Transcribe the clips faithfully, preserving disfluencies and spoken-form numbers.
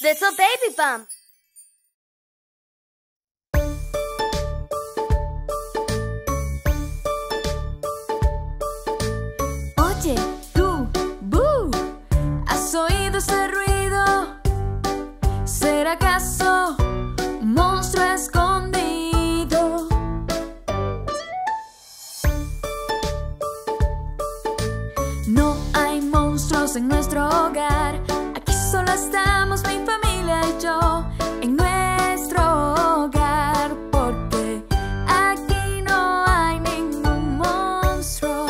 Little baby bump. Oye, tú, ¡bú! ¿Has oído ese ruido? ¿Será acaso un monstruo escondido? No hay monstruos en nuestro hogar. Aquí solo estamos mi familia y yo en nuestro hogar, porque aquí no hay ningún monstruo.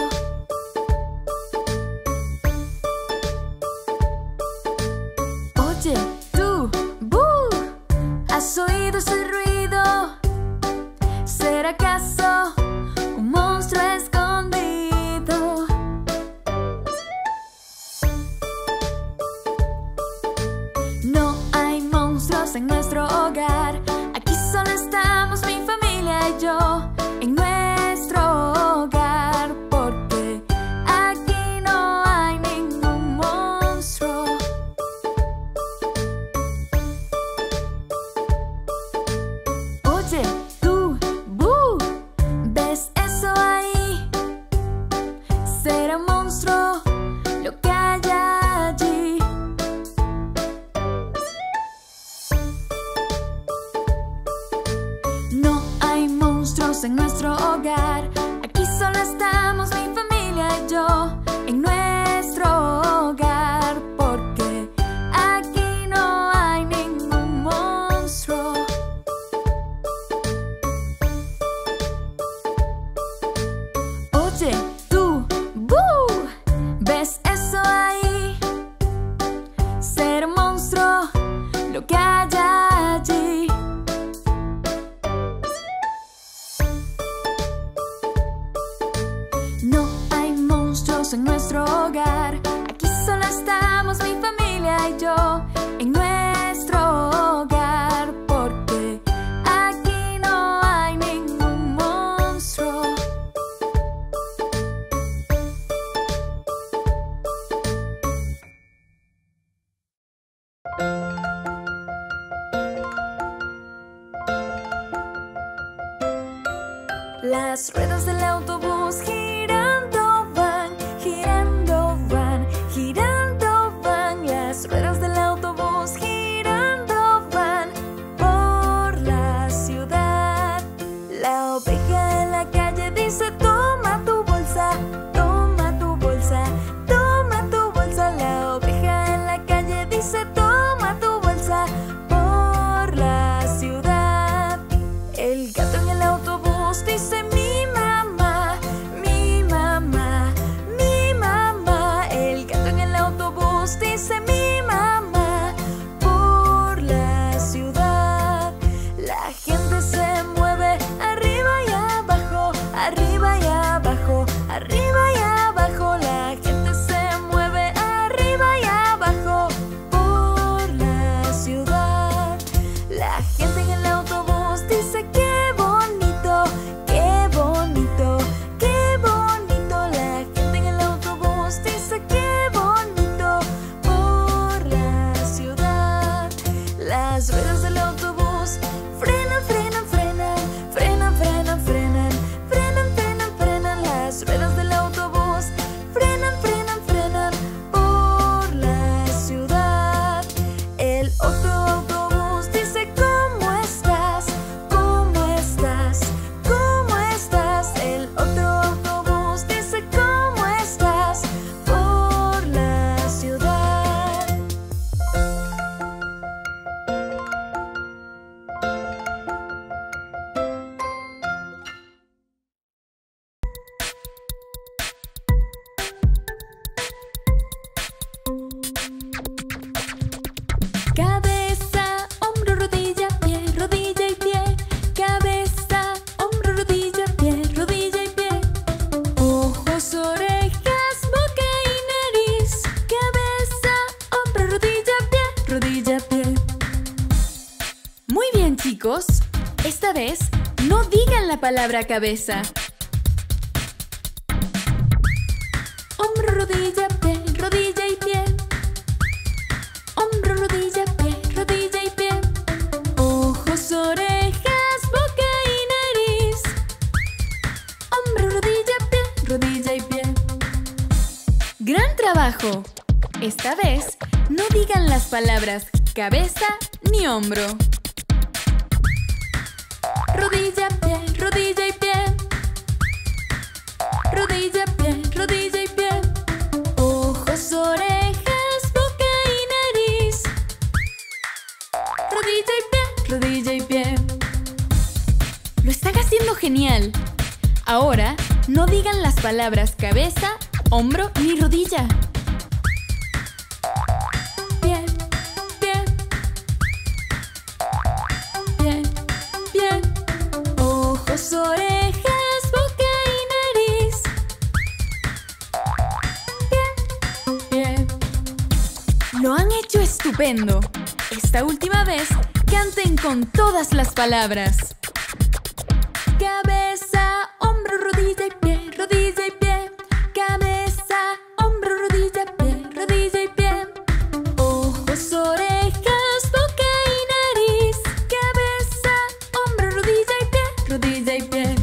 Oye, tú, ¡bú! ¿Has oído ese ruido? ¿Será acaso un monstruo escondido? No hay monstruos en nuestro hogar. Aquí solo estamos mi familia y yo en nuestro hogar, porque aquí no hay ningún monstruo. Oye, tú, ¡bú! ¿Ves eso ahí? ¿Será un monstruo lo que hay allí? No hay monstruos en nuestro hogar. Aquí solo estamos mi familia y yo en nuestro hogar, porque aquí no hay ningún monstruo. Oye, tú, ¡bú! ¿Ves eso ahí? ¿Será un monstruo lo que hay allí? No hay monstruos en nuestro hogar. Aquí solo estamos mi familia y yo en nuestro hogar, porque aquí no hay ningún monstruo. Las ruedas del autobús girando van, girando van, girando van. Las ruedas del autobús girando van por la ciudad. La oveja en la calle dice: toma tu bolsa, toma tu bolsa, toma tu bolsa. La oveja en la calle dice: toma tu bolsa por la ciudad. El gato en el autobús dice: mi mamá, mi mamá, mi mamá. El gato en el autobús dice: mi mamá por la ciudad. La gente se mueve arriba y abajo, arriba y abajo, arriba y abajo. La gente se mueve arriba y abajo por la ciudad. La gente en el autobús dice: qué bonito, qué bonito, qué bonito. La gente en el autobús dice: qué bonito por la ciudad. Las ruedas del autobús frenan, frenan, frenan, frenan, frenan, frenan, frenan, frenan, frenan. Las ruedas del autobús frenan, frenan, frenan por la ciudad. El otro autobús dice: ¿cómo estás? ¿Cómo estás? ¿Cómo estás? El otro autobús dice: ¿cómo estás? Por la ciudad. Cabeza, hombro, rodilla, pie, rodilla y pie. Cabeza, hombro, rodilla, pie, rodilla y pie. Ojos, orejas, boca y nariz. Cabeza, hombro, rodilla, pie, rodilla, pie. Muy bien, chicos. Esta vez no digan la palabra cabeza. Hombro, rodilla, pie, rodilla y pie. Hombro, rodilla, pie, rodilla. nuevo. Esta vez, no digan las palabras cabeza ni hombro. Rodilla, pie, rodilla y pie. Rodilla, pie, rodilla y pie. Ojos, orejas, boca y nariz. Rodilla y pie, rodilla y pie. Lo están haciendo genial. Ahora, no digan las palabras cabeza, hombro ni rodilla. Pie, pie. Pie, pie. Ojos, orejas, boca y nariz. Pie, pie. Lo han hecho estupendo. Esta última vez, canten con todas las palabras. Cabeza, hombro, rodilla y pie, rodilla y pie. Cabeza, hombro, rodilla, pie, rodilla y pie. Ojos, orejas, boca y nariz. Cabeza, hombro, rodilla y pie, rodilla y pie.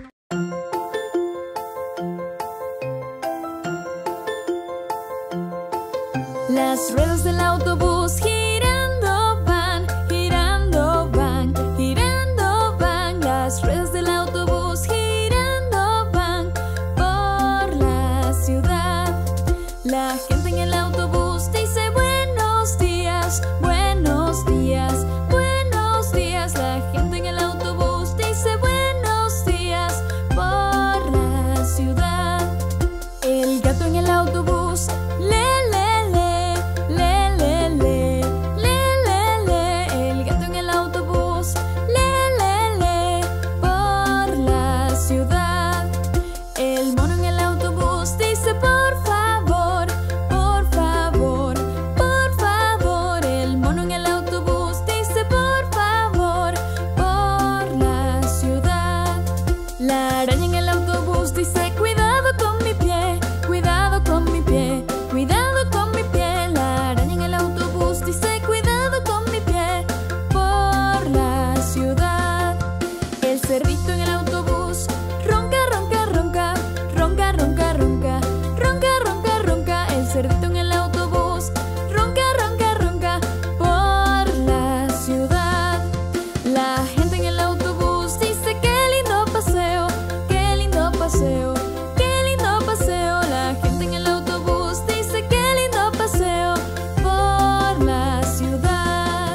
Las ruedas del autobús girando van, girando van, girando van. Las ruedas del autobús girando van por la ciudad. La gente en el autobús dice buenos días, buenos días, buenos días. La gente en el autobús dice buenos días por la ciudad. El gato en el autobús le, le, le, le, le, le, le, le, le. El gato en el autobús le, le, le por la ciudad. El mono en el autobús dice por favor, por favor, por favor. El mono en el autobús dice por favor por la ciudad. La araña en el autobús dice cuidado con mi pie, cuidado con mi pie, cuidado con mi pie. La araña en el autobús dice cuidado con mi pie por la ciudad. El cerdito en el autobús ronca, ronca, ronca, ronca, ronca, ronca, ronca, ronca, ronca. El cerdito en el autobús ronca, ronca, ronca por la ciudad. La gente en el autobús dice qué lindo paseo, qué lindo paseo, qué lindo paseo. La gente en el autobús dice qué lindo paseo por la ciudad.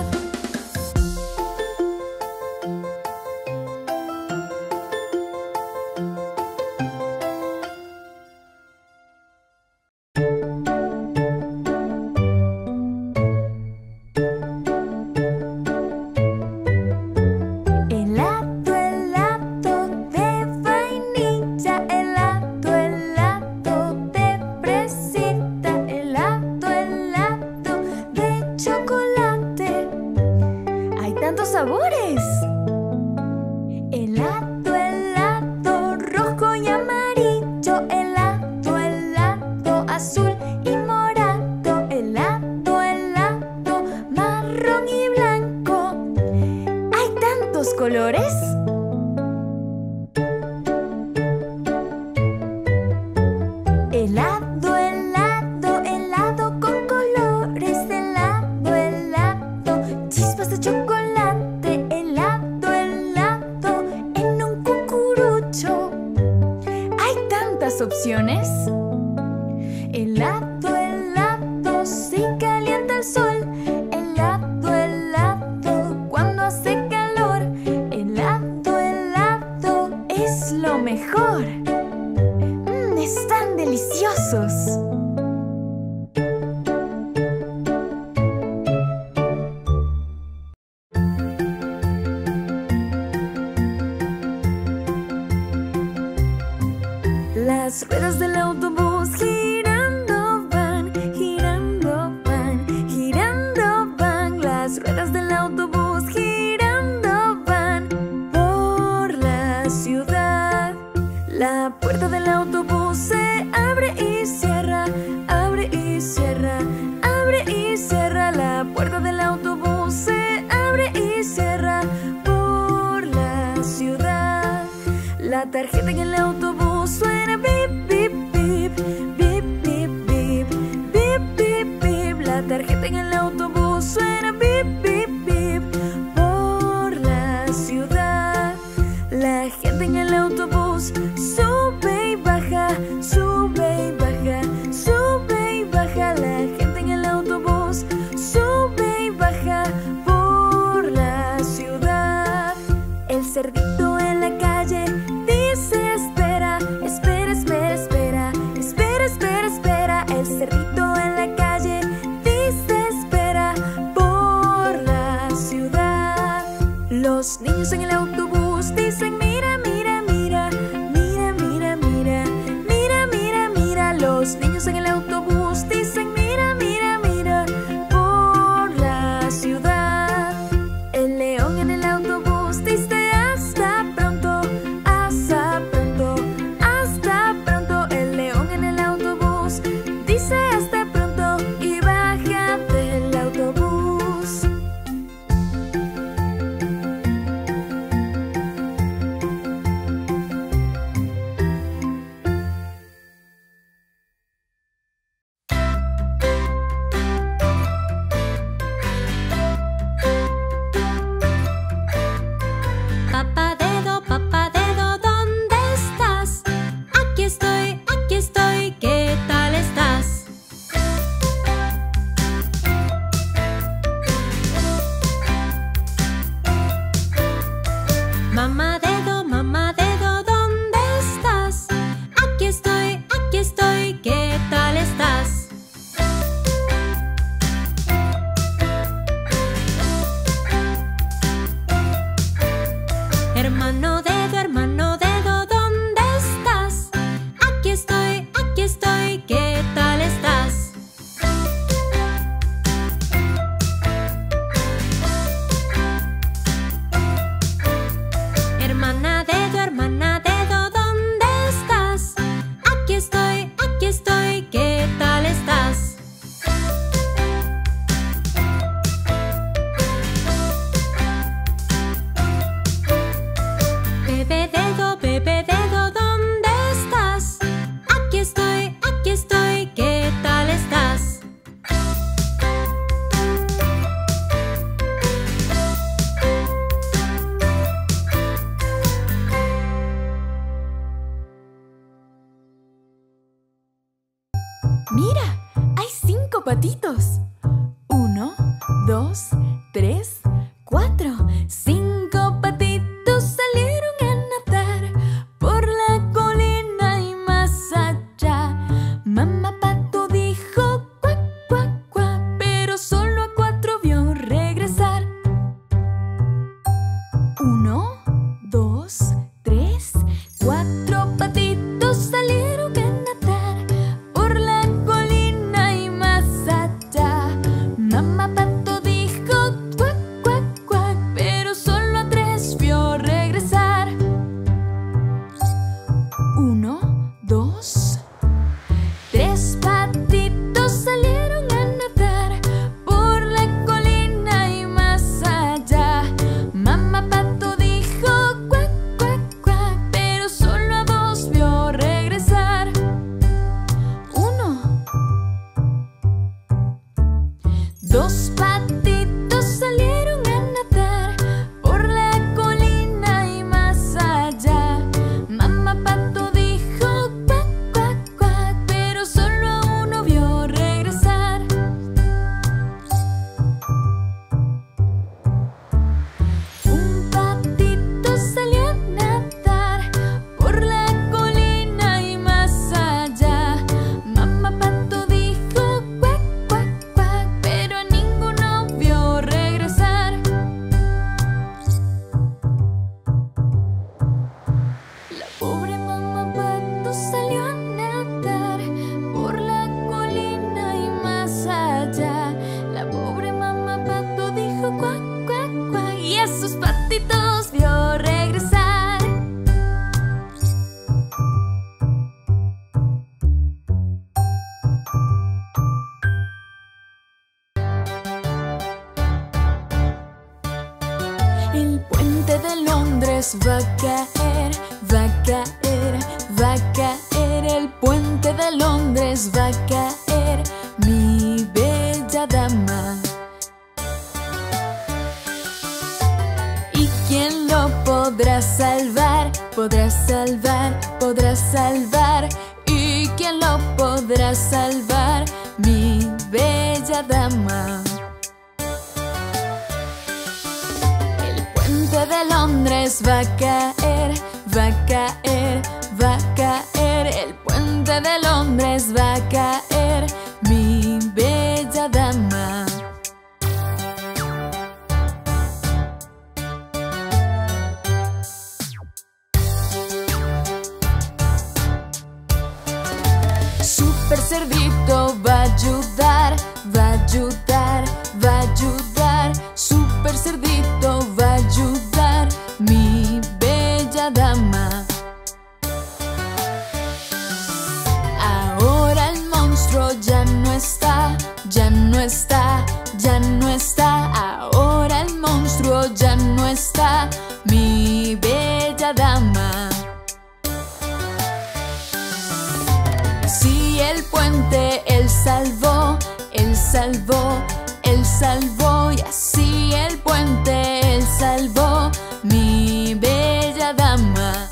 Helado, helado de vainilla, helado, helado de fresita, helado, helado de chocolate. ¡Hay tantos sabores! Helado, helado rojo y amarillo, helado, helado azul y morado, helado, helado marrón y blanco. ¡Hay tantos colores! Helado, helado, helado con colores, helado, helado, chispas de chocolate, helado, helado en un cucurucho. ¡Hay tantas opciones! Helado, helado, si calienta el sol, helado, helado cuando hace calor, helado, helado es lo mejor. Mm, están deliciosos. Las ruedas del autobús girando van, girando van, girando van. Las ruedas del autobús girando van por la ciudad. La puerta del autobús se abre y cierra, abre y cierra, abre y cierra. La puerta del autobús se abre y cierra por la ciudad. La tarjeta en el autobús suena bip, bip, bip, bip, bip, bip, bip, tarjeta en el autobús suena bip, bip, bip. Por la ciudad, la gente en el autobús sube y baja, sube y baja, sube y baja. La gente en el autobús sube y baja por la ciudad. El cerdito en la calle dice espera, espera, espera, espera, espera, espera, espera. El cerdito en la calle dice espera por la ciudad. Los niños en el autobús dicen mira, mira, mira, mira, mira, mira, mira, mira, mira. Los niños en el autobús dicen mira, mira, mira por la ciudad. El león en el autobús dice hasta pronto, hasta pronto, hasta pronto. El león en el autobús dice hasta pronto y baja del autobús. Papá dedo, papá dedo, ¿dónde estás? Aquí estoy, aquí estoy, ¿qué tal estás? Mamá dedo, mamá dedo, ¿dónde estás? Aquí estoy, aquí estoy, ¿qué tal estás? Hermano dedo, hermano dedo, ¿dónde estás? Aquí estoy, aquí estoy, ¿qué tal estás? Hermana dedo, hermana dedo, ¿dónde estás? Aquí estoy, aquí estoy, ¿qué tal estás? Bebé dedo, bebé dedo, ¿dónde estás? Aquí estoy, aquí estoy, ¿qué tal estás? Mira, hay cinco patitos. Uno, dos, tres, cuatro. Cinco patitos salieron a nadar por la colina y más allá. Mamá pato dijo cuac, cuac, cuac, pero solo a cuatro vio regresar. Uno, dos, tres, cuatro patitos salieron a nadar por la colina y más allá. Mamá pato dijo cuac, cuac, cuac, pero solo a tres vio regresar. Uno, dos, tres patitos salieron a nadar por la colina y más allá. Mamá pato dijo cuac, cuac, cuac, pero solo a dos vio regresar. Uno, dos patitos salieron a nadar por la colina y más allá. Mamá pato dijo cuac, cuac, cuac, pero solo a uno vio regresar. Un patito salió a nadar por la colina y más allá. Mamá pato dijo cuac, cuac, cuac, pero a ninguno vio regresar. La pobre mamá pato salió a nadar por la colina y más allá. La pobre mamá pato dijo cuac, cuac, cuac, y a sus patitos vio regresar. El puente de Londres va a caer, va a caer, va a caer. El puente de Londres va a caer. Mi bella dama. ¿Y quién lo podrá salvar? Podrá salvar, podrá salvar. ¿Y quién lo podrá salvar? Mi bella dama. El puente de Londres va a caer, va a caer, va a caer. El puente de Londres va a caer, mi bella dama. Super Cerdito va a ayudar, va a ayudar, va a ayudar. Super Cerdito va a ayudar, mi bella dama. Ahora el monstruo ya no está, ya no está, ya no está. Ahora el monstruo ya no está, mi bella dama. Si el puente él salvó, él salvó, él salvó. Y así el puente él salvó, mi bella dama.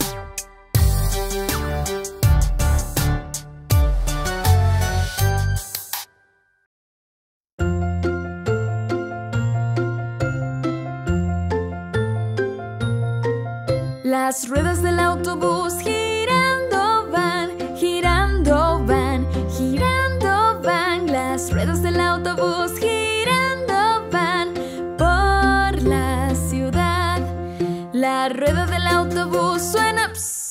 Las ruedas del autobús girando van, girando van, girando van. Las ruedas del autobús girando van por la ciudad. La rueda del autobús suena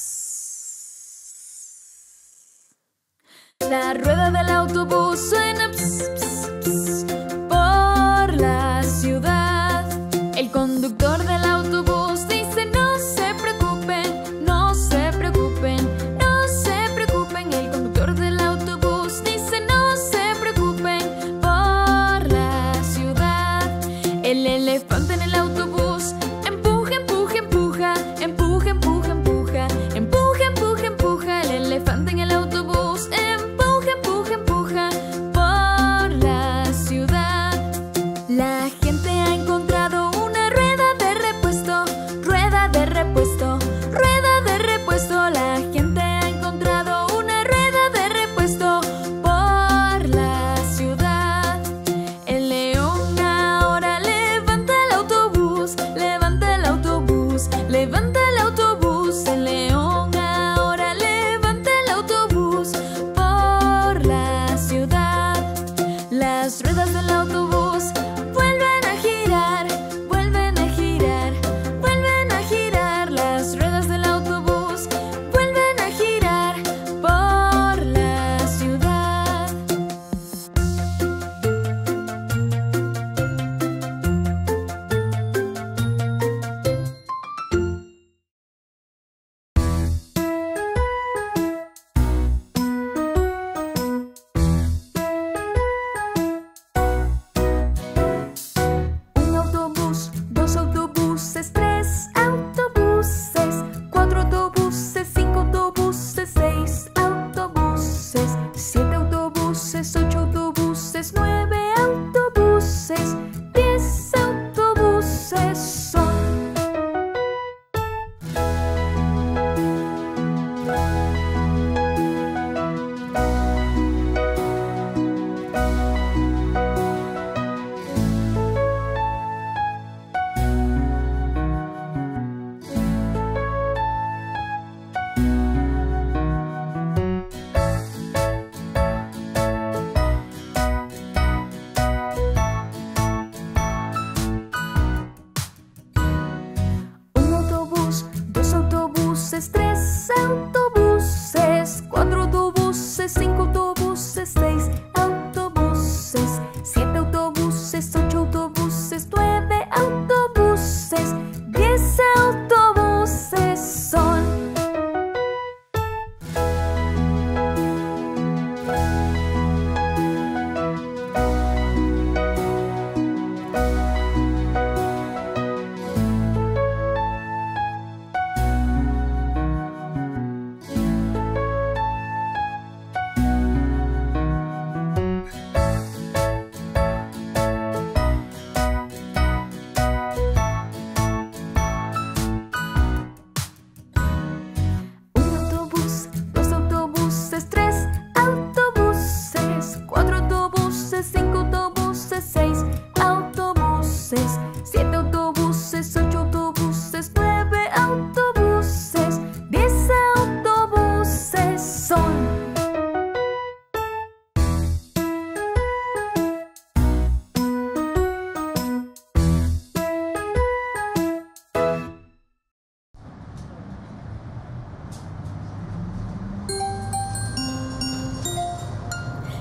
pss. La rueda del autobús suena pss, pss, pss, por la ciudad. El conductor del autobús dice: no se preocupen, no se preocupen, no se preocupen. El conductor del autobús dice: no se preocupen por la ciudad. El elefante en el autobús empuja, empuja, empuja, empuja, empuja, empuja, empuja, empuja, empuja. El elefante en el autobús empuja, empuja, empuja por la ciudad. La gente ha encontrado una rueda de repuesto, rueda de repuesto, rueda de repuesto. La gente ha encontrado una rueda de repuesto por la ciudad. El león ahora levanta el autobús, levanta el autobús, levanta el autobús. El león ahora levanta el autobús por la ciudad. Las ruedas del autobús vuelven a girar, vuelven a girar, vuelven a girar. Las ruedas del autobús vuelven a girar por la ciudad.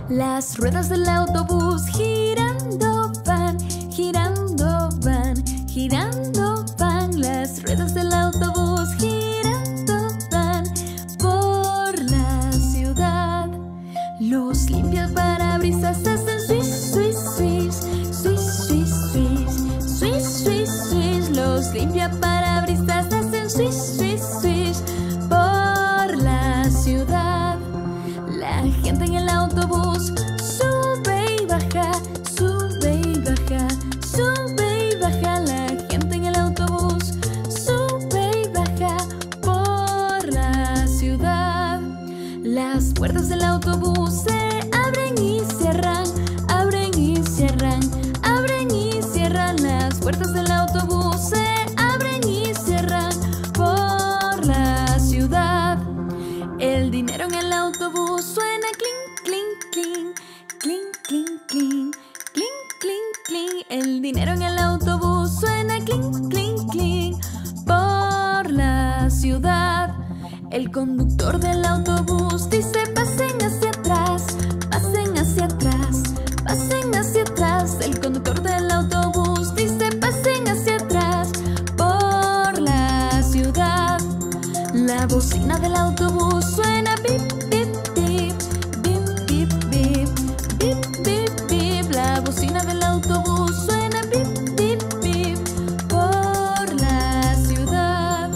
Las ruedas del autobús girando van, girando van, girando van. Las ruedas del autobús girando van por la ciudad. Los limpiaparabrisas hacen swish, swish, swish, swish, swish, swish, swish, swish, swish. Los limpiaparabrisas hacen swish, swish, swish por la ciudad. La gente en el autobús sube y baja, sube y baja, sube y baja. La gente en el autobús sube y baja por la ciudad. Las puertas del autobús se abren y cierran, abren y cierran, abren y cierran. Las puertas del autobús se abren y cierran por la ciudad. El dinero en el autobús suena clink, clink, clink, clink, clink, clink, clink, clink, clink. El dinero en el autobús suena clink, clink, clink por la ciudad. El conductor del autobús dice: pasen hacia atrás, pasen hacia atrás, pasen hacia atrás. El conductor del autobús dice: pasen hacia atrás por la ciudad. La bocina del autobús suena bip, bip, bip, bip, bip, bip, bip, bip, bip. La bocina del autobús suena bip, bip, bip por la ciudad.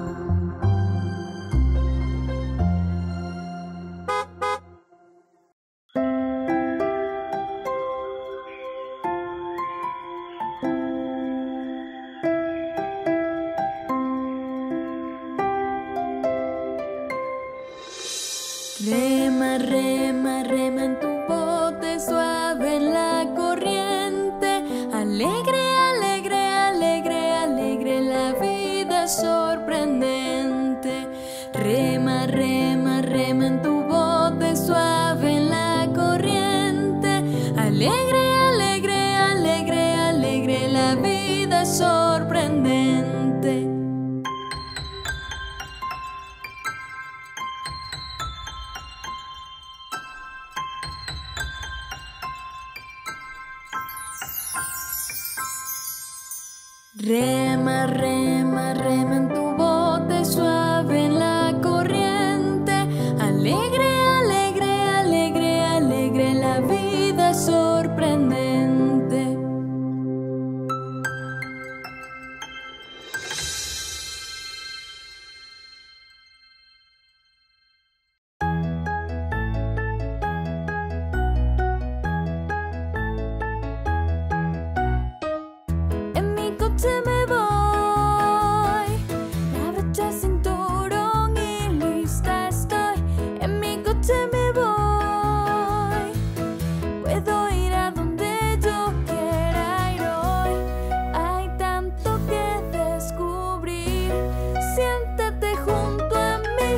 Rema, rema, rema en tu bote suave en la corriente. Alegre, alegre, alegre, alegre, la vida es sorprendente. Rema, rema, rema en tu bote suave en la corriente. Alegre, alegre, alegre, alegre, la vida es sorprendente. Rema, rema, rema en tu bote suave en la corriente. Alegre, alegre, alegre, alegre, la vida es sorprendente. En mi coche me voy, me abrocho el cinturón y lista estoy. En mi coche me voy, puedo ir a donde yo quiera ir hoy. Hay tanto que descubrir, siéntate junto a mí.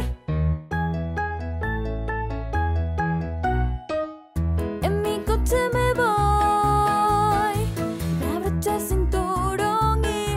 En mi coche me voy, me abrocho el cinturón y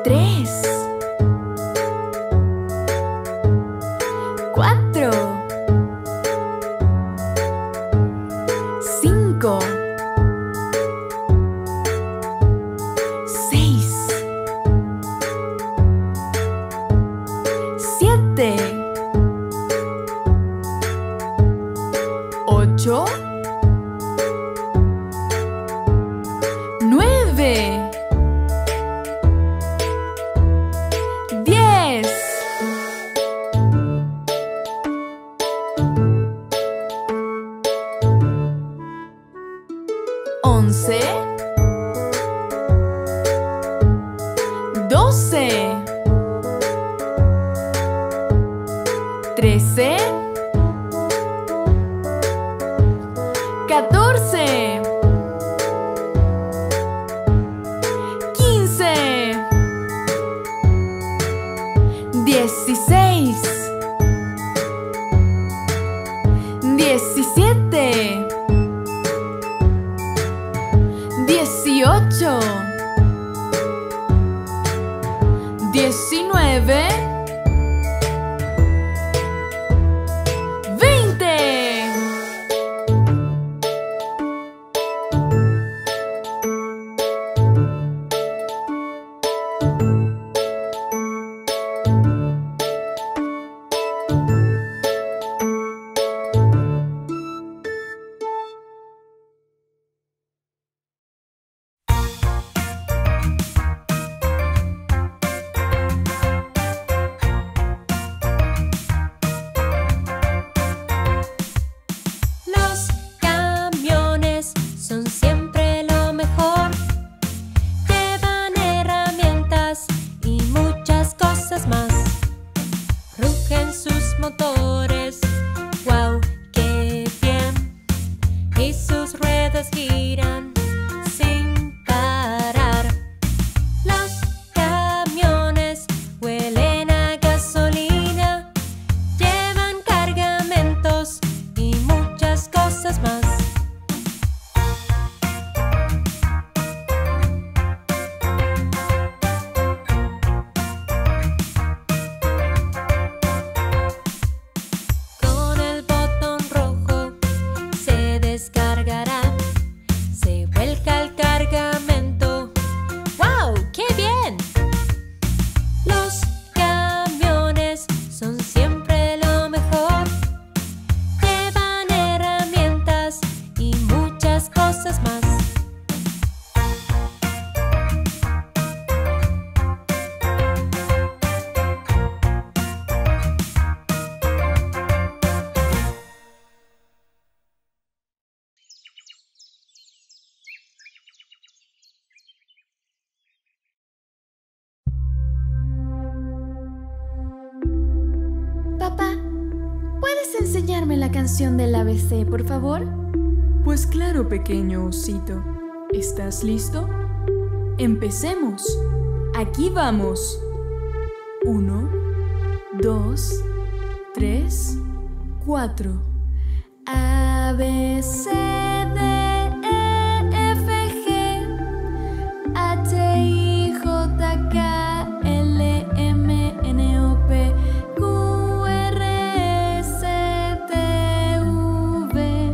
tres, cuatro, cinco, seis, siete, ocho, nueve, diez, once, doce, trece, catorce, quince, dieciséis, diecisiete, dieciocho, diecinueve, veinte. Los camiones son siempre lo mejor. Llevan herramientas y muchas cosas más. Rugen sus motores, wow, qué bien. Y sus ruedas giran sin parar. Los camiones huelen a gasolina. Llevan cargamentos y muchas cosas más. Con el botón rojo se descargará. Se vuelca el cargamento. ¡Wow! ¡Qué bien! Los camiones son siempre lo mejor. Llevan herramientas y muchas cosas más. Papá, ¿puedes enseñarme la canción del A B C, por favor? Pues claro, pequeño osito. ¿Estás listo? Empecemos. Aquí vamos. Uno, dos, tres, cuatro. A, B, C, D, E, F, G, H, I, J, K, L, M, N, O, P, Q, R, S, T, V,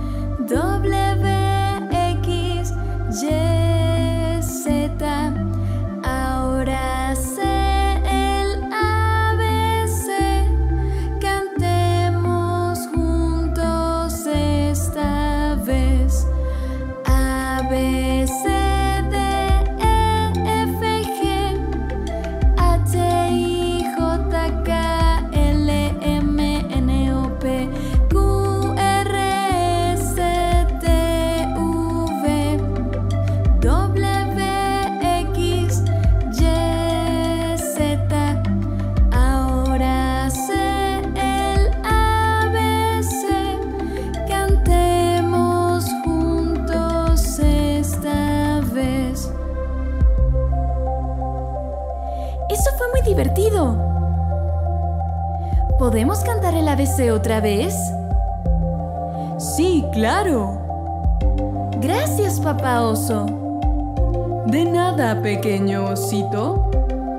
W, X, Y, Z. Ahora sé el A B C. Cantemos juntos esta vez. A, B, C, D, E, F, G, H, I, J, K, L, M, N, O, P, Q, R, S, T, V, W, X, Y, Z. Ahora sé el A B C. Cantemos juntos esta vez. Eso fue muy divertido. ¿Podemos cantar el A B C otra vez? Sí, claro. Gracias, papá oso. De nada, pequeño osito.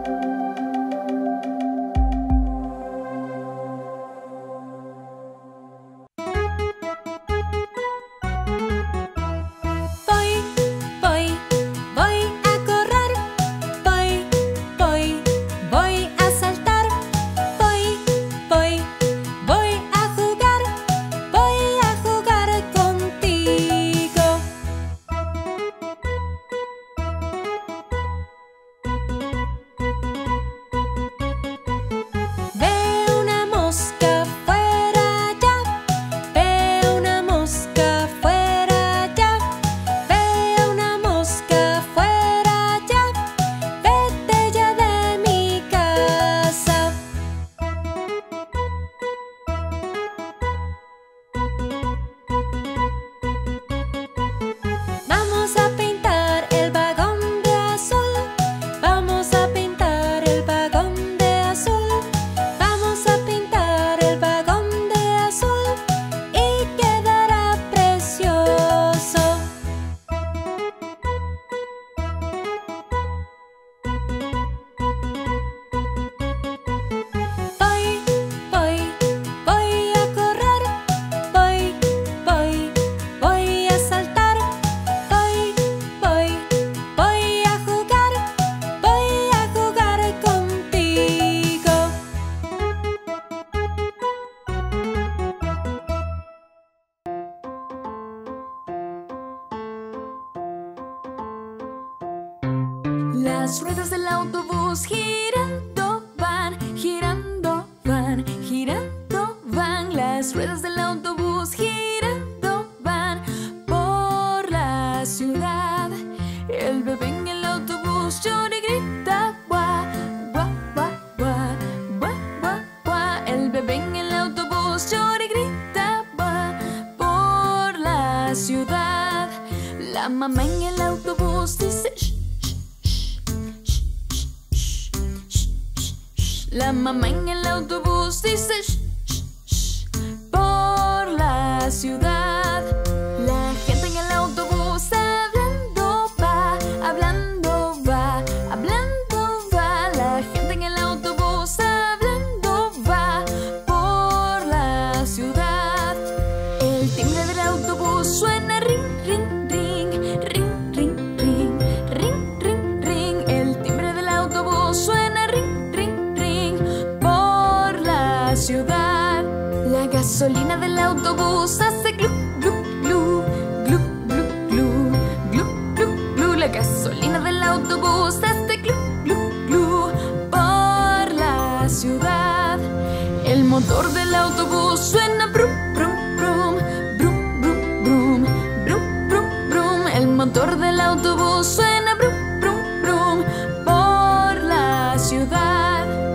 autobús girando van, girando van, girando van. Las ruedas del autobús girando van por la ciudad. El bebé en el autobús llora y grita guá, guá, guá, guá, guá, guá, guá. El bebé en el autobús llora y grita guá por la ciudad. La mamá en el autobús dice shh, shh, shh, shh, shh, shh, shh. La mamá en el autobús dice shh, shh, shh, por la ciudad. La gente en el autobús hablando va, hablando va, hablando va. La gente en el autobús hablando va por la ciudad. El timbre del autobús suena ring, ring, ring, ring, ring, ring, ring, ring, ring. El timbre del autobús suena ring, ring, ring por la ciudad. La gasolina del autobús hace glu, glu, glu, glu, glu, glu, glu, glu, glu. La gasolina del autobús hace glu, glu, glu por la ciudad. El motor del autobús suena brum, brum, brum, brum, brum, brum, brum, brum, brum. El motor del autobús suena brum, brum, brum por la ciudad.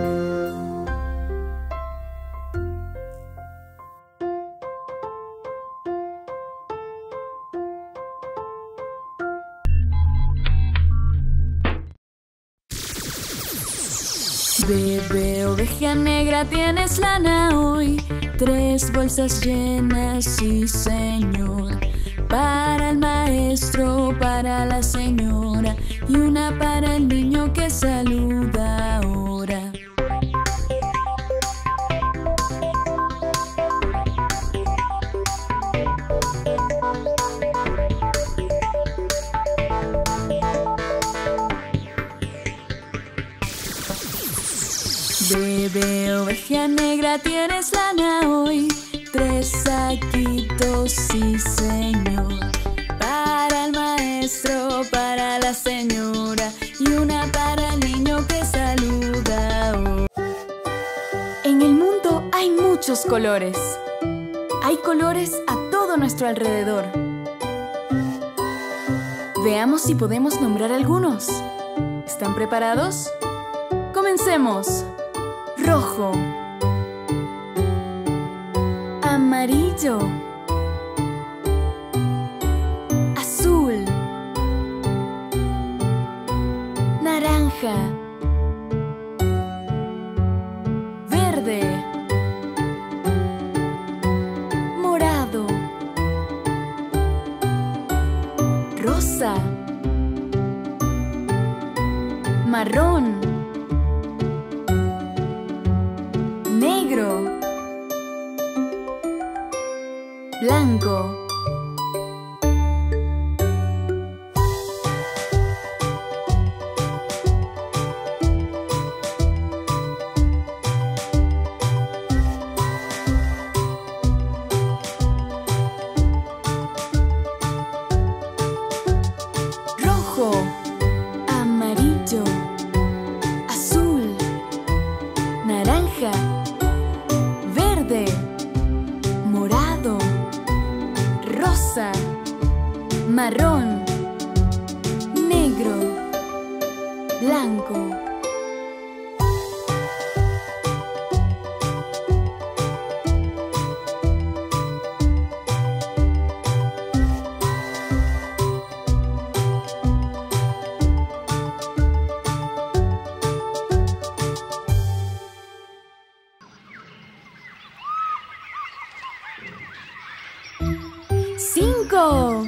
Bebé oveja negra, tienes lana hoy. Tres bolsas llenas, sí señor. Para el maestro, para la señora y una para el niño que saluda ahora. Bebé oveja negra, tienes lana hoy. Tres saquitos, sí señor. Para el maestro, para la señora y una para el niño que saluda hoy. En el mundo hay muchos colores. Hay colores a todo nuestro alrededor. Veamos si podemos nombrar algunos. ¿Están preparados? ¡Comencemos! Rojo, amarillo, azul, naranja, verde, morado, rosa, marrón, negro, blanco, rojo, amarillo, azul, naranja, verde, morado, rosa, marrón, negro, blanco. Cinco.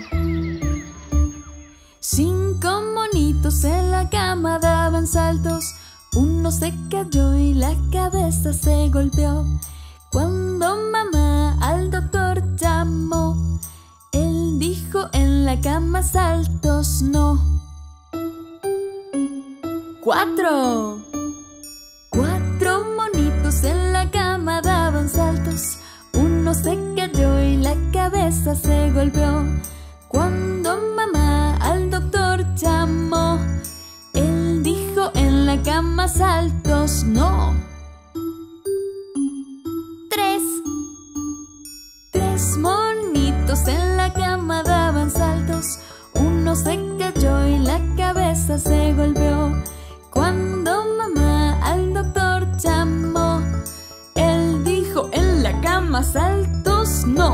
Cinco monitos en la cama daban saltos. Uno se cayó y la cabeza se golpeó. Cuando mamá al doctor llamó, él dijo en la cama saltos no. Cuatro. Cuatro monitos en la cama daban saltos. Uno se cayó y la cabeza se golpeó. Cuando mamá al doctor llamó, él dijo en la la cama saltos no. Tres. Tres monitos en la cama daban saltos. Uno se cayó y la cabeza se golpeó. Cuando mamá al doctor llamó, él dijo: en la cama saltos no.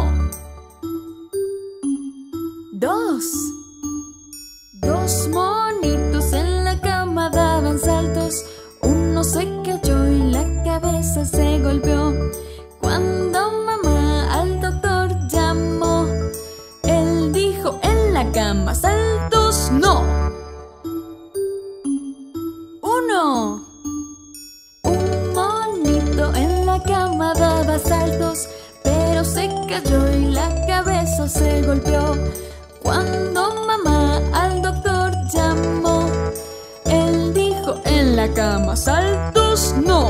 Dos. Dos monitos en la cama daban saltos. Uno se cayó y la cabeza se golpeó. Cuando mamá al doctor llamó, él dijo: en la cama saltos no. Uno. Un monito en la cama daba saltos, pero se cayó y la cabeza se golpeó. Cuando mamá al doctor llamó, él dijo: en la cama saltos no.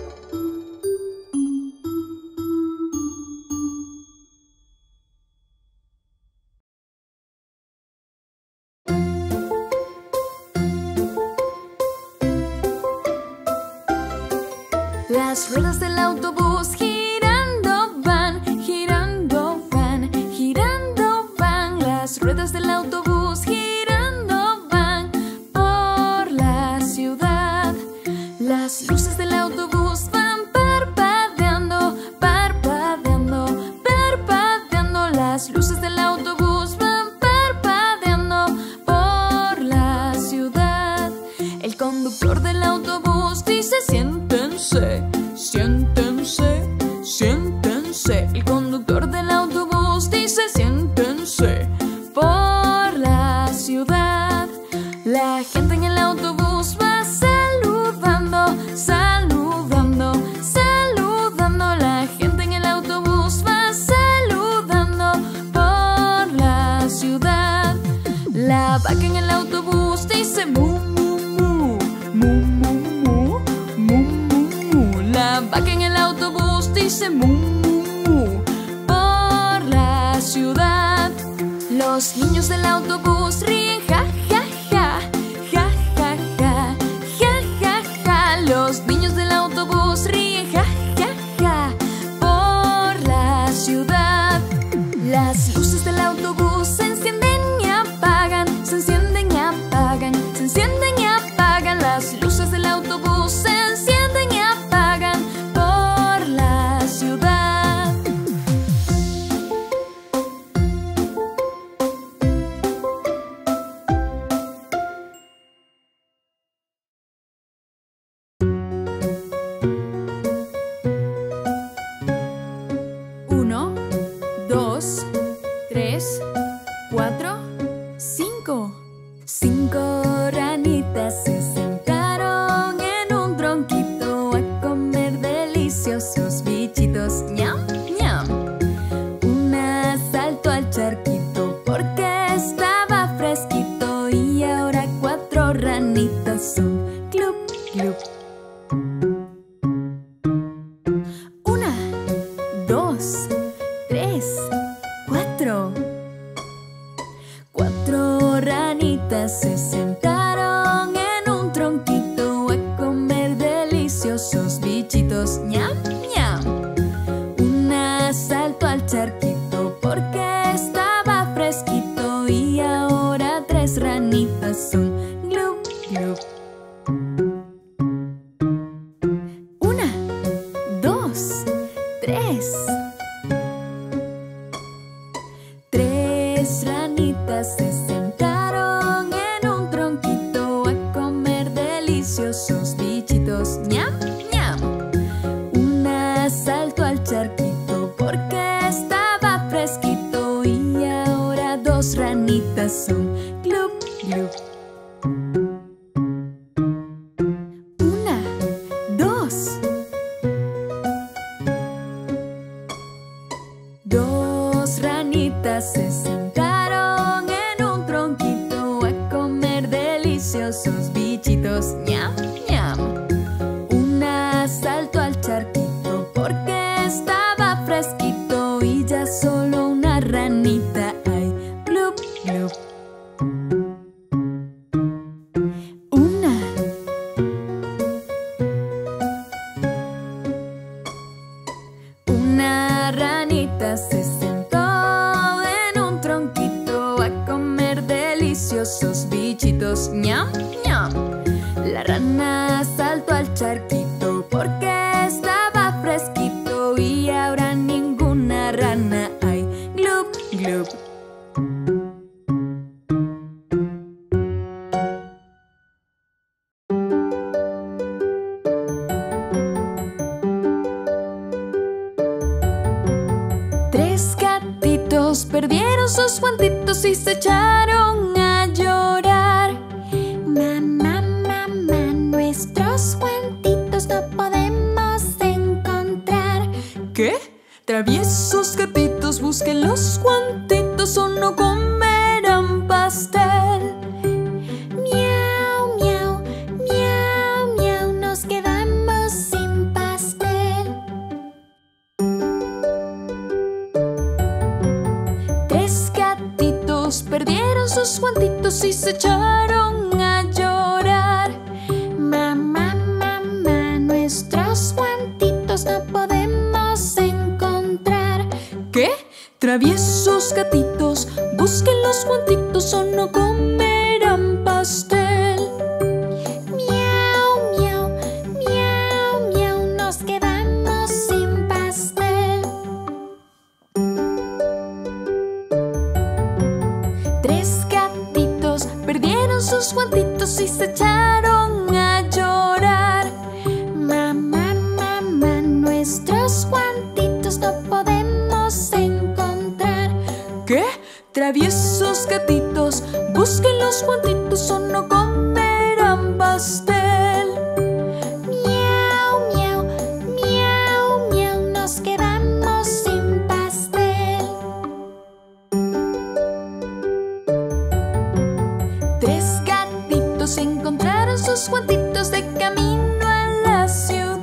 Las ruedas del autobús girando van, girando van, girando van. Las ruedas del autobús girando van por la ciudad. Las luces del autobús van parpadeando, parpadeando, parpadeando. Las luces del autobús van parpadeando por la ciudad. El conductor del autobús dice: siéntense, siéntense, siéntense. El conductor del autobús dice: siéntense por la ciudad. La gente en el autobús va saludando, saludando, saludando. La gente en el autobús va saludando por la ciudad. La vaca en el autobús dice: mu, mu, mu, mu, mu, mu, mu, mu, mu. La vaca en el autobús dice: mu, mu, mu, por la ciudad. Los niños del autobús ríen, ja, ja, ja, ja, ja, ja, ja, ja, ja. Los niños del autobús ríen, ja, ja, ja, por la ciudad. Las luces del autobús se encienden y apagan, se encienden y apagan, se encienden y apagan. Las luces del autobús se encienden y apagan por la ciudad. Uno, dos, tres, cuatro, cinco. Cinco ranitas se sentaron en un tronquito a comer deliciosos bichitos. ¡Ñam, ñam! Una saltó al charquito porque estaba fresquito y ahora cuatro ranitas son club, club. Una, dos, tres, cuatro. Cuatro ranitas se sentaron en un tronquito a comer deliciosos bichitos. ¡Ñam, ñam! Una saltó al charquito porque estaba fresquito y ahora tres ranitas son glub, glub. Una, dos, tres. Tres ranitas se sentaron en un tronquito a comer deliciosos bichitos. ¡Ñam, ñam! Una saltó al charquito porque estaba fresquito y ahora dos ranitas son glub, glub. Una, dos. Dos ranitas se sentaron en un tronquito a comer deliciosos bichitos. ¡Ñam, ñam! rana saltó al charquito porque estaba fresquito y ahora ninguna rana hay. Glup, glup. Tres gatitos perdieron sus guantitos y se echaron a llorar. Mamá, mamá, nuestros guantitos no podemos encontrar. ¿Qué? Traviesos gatitos, busquen los guantitos o no comerán pastel. Miau, miau, miau, miau, nos quedamos sin pastel. Tres gatitos perdieron sus guantitos y se echaron a llorar. Mamá, mamá, nuestros guantitos no podemos encontrar. ¿Qué? Traviesos gatitos, busquen los guantitos o no comerán pastel. Miau, miau, miau, miau, nos quedamos sin pastel. Tres gatitos perdieron sus guantitos y se echaron a llorar. Mamá, mamá, nuestros guantitos no podemos encontrar. ¿Qué? Traviesos gatitos, busquen los guantitos o no comerán pastel. Miau, miau, miau, miau, nos quedamos sin pastel. Tres gatitos encontraron sus guantitos de camino a la ciudad.